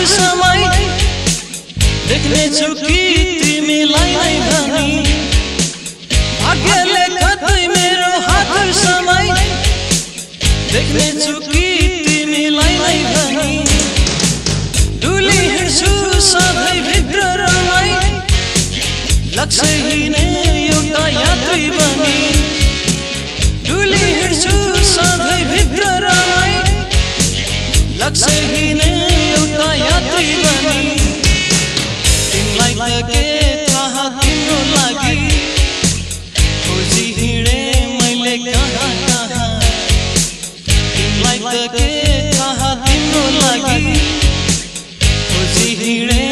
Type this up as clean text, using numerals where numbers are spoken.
समय देख्ने छु कि तिमीलाई नै भनी भाग्यले कतै मेरो हात समय देख्ने छु कि तिमीलाई नै भनी डुली हिँड्छु सधैँ भित्र रमाई लक्ष्यहीन एउटा यात्री बनी डुली हिँड्छु सधैँ भित्र रमाई लक्ष्यहीन एउटा यात्री बनी तिमीलाई त के थाहा तिम्रो लागि खोजी हिँडे मैले कहाँ कहाँ तिमीलाई त के थाहा तिम्रो लागि खोजी हिँडे